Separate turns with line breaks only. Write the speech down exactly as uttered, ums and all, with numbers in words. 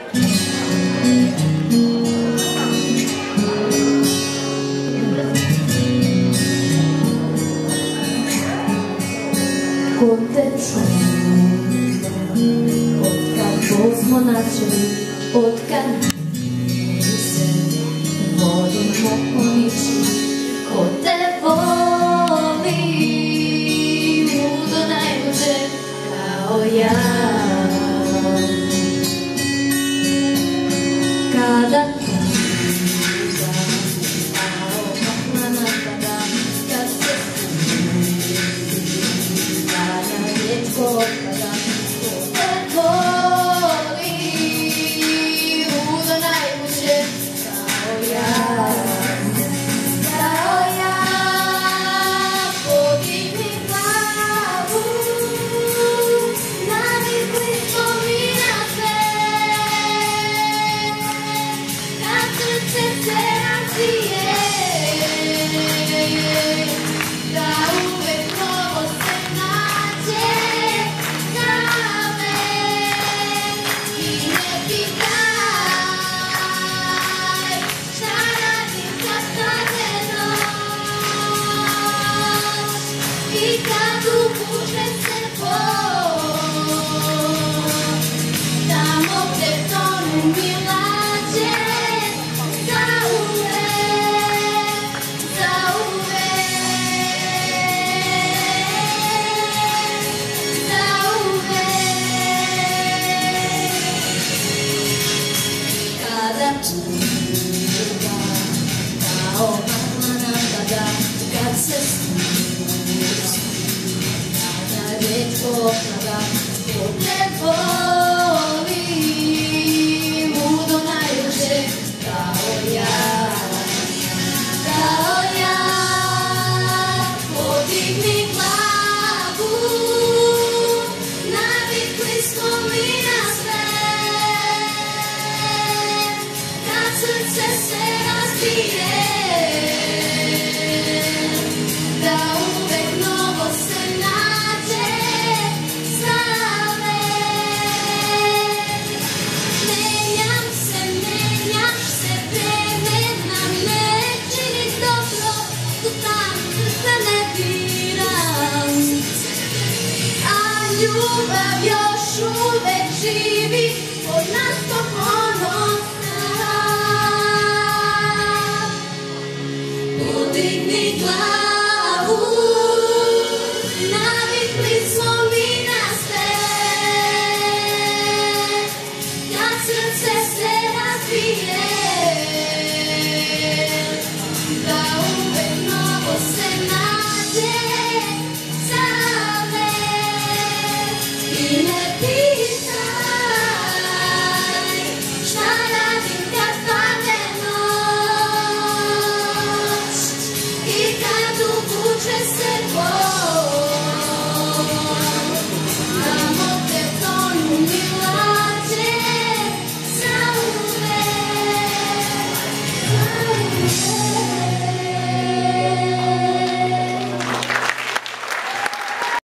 Ko te čujem, otkad Bog smo načeli, otkad mi se vodom pomiči, ko te voli ludo najluđe kao ja. Kada tuga kao pakla napada, kad se otpada, ko te voli ludo najluđe kao ja, kao ja. Podigni glavu, navikli smo mi na sve, kad srce se razbije, da uvek novo se nađe. I kad upuže se Bog, tamo gde tonu mi lađe, zauvek, zauvek, zauvek. Kada tuga kao pakla napada, kad se opada, ko te voli ludo najluđe kao ja, kao ja. Podigni glavu, navikli smo mi na sve, kad srce se razbije, da uvek novo se nađe. Ljubav još uvek živi, od nas to ponosna. Podigni glavu, navikli smo mi na sve, kad srce se razbije,